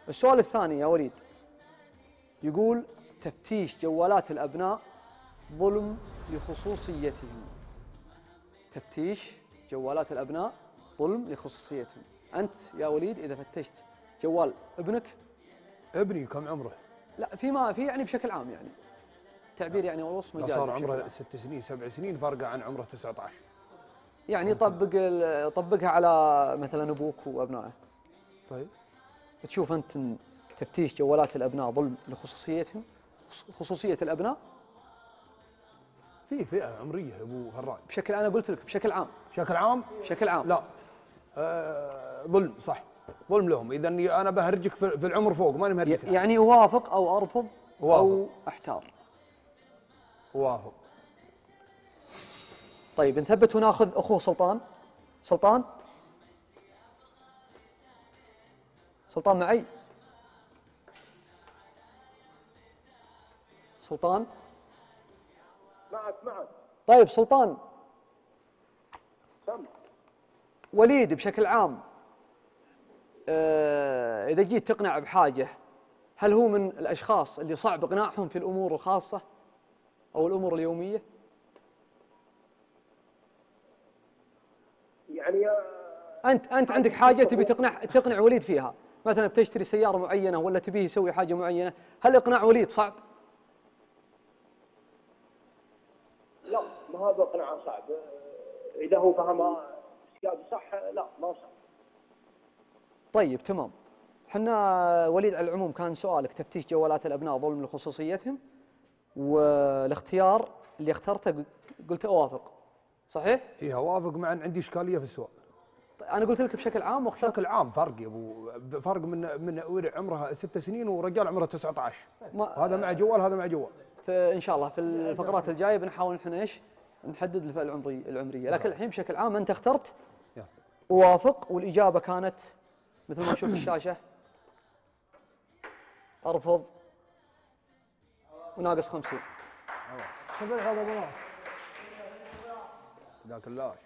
السؤال الثاني يا وليد يقول: تفتيش جوالات الأبناء ظلم لخصوصيتهم. تفتيش جوالات الأبناء ظلم لخصوصيتهم. أنت يا وليد إذا فتشت جوال ابنك. ابني كم عمره؟ لا في يعني بشكل عام يعني تعبير يعني والوصف مجازي. صار عمره 6 سنين 7 سنين فرقه عن عمره 19. يعني طبقها على مثلا أبوك وأبنائه. طيب تشوف أنت تفتيش جوالات الأبناء ظلم لخصوصيتهم، خصوصية الأبناء في فئه عمريه ابو فراج. بشكل، أنا قلت لك بشكل عام. بشكل عام؟ بشكل عام لا. ظلم، صح، ظلم لهم. اذا انا بهرجك في العمر فوق، ماني مهرجك. يعني أوافق أو أرفض أو أحتار؟ أوافق. طيب نثبت وناخذ أخوه سلطان. سلطان معي؟ سلطان معك. طيب سلطان، سم. وليد بشكل عام إذا جيت تقنع بحاجة، هل هو من الأشخاص اللي صعب إقناعهم في الأمور الخاصة أو الأمور اليومية؟ يعني أنت عندك حاجة تبي تقنع وليد فيها، مثلا بتشتري سيارة معينة ولا تبيه يسوي حاجة معينة، هل إقناع وليد صعب؟ لا، ما هذا اقناع صعب. اذا هو فهم السياق صح، لا ما صعب. طيب تمام. حنا وليد على العموم كان سؤالك تفتيش جوالات الأبناء ظلم لخصوصيتهم، والاختيار اللي اخترته قلت أوافق، صحيح؟ إيه أوافق، مع أن عندي إشكالية في السؤال. طيب أنا قلت لك بشكل عام واخترت بشكل عام. فرق يا أبو، فرق من عمرها 6 سنين ورجال عمره 19. هذا مع جوال هذا مع جوال. فإن شاء الله في الفقرات الجاية بنحاول نحن إيش نحدد الفئة العمرية، لكن الحين بشكل عام أنت اخترت أوافق، والإجابة كانت مثل ما نشوف الشاشة: أرفض وناقص 50. خذ هذا بلاش. ذاك الله.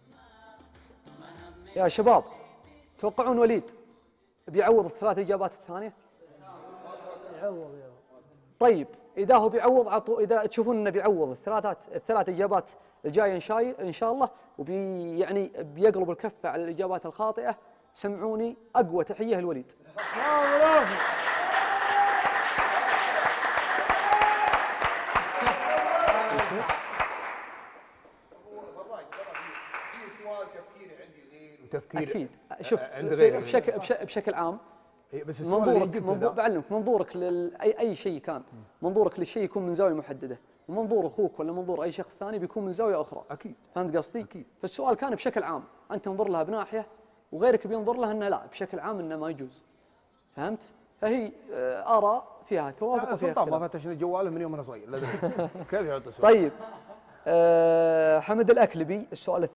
يا شباب توقعون وليد بيعوض الثلاث إجابات الثانية؟ يعوض يا. طيب إذا هو بيعوض إذا تشوفون إنه بيعوض الثلاث إجابات الجاية إن شاء الله، يعني بيقلب الكفة على الإجابات الخاطئة، سمعوني أقوى تحية للوليد. تفكير أكيد. شوف بشكل عام بس منظورك لأي شيء كان، منظورك للشيء يكون من زاوية محددة، ومنظور أخوك ولا منظور أي شخص ثاني بيكون من زاوية أخرى. أكيد. فهمت قصدي؟ أكيد. فالسؤال كان بشكل عام، أنت تنظر لها بناحية وغيرك بينظر لها أنه لا بشكل عام أنه ما يجوز. فهمت؟ فهي آراء فيها توافق وفيها اختلاف. ما فتشنا جواله من يوم أنا صغير. كيف يحط السؤال؟ طيب حمد الأكلبي السؤال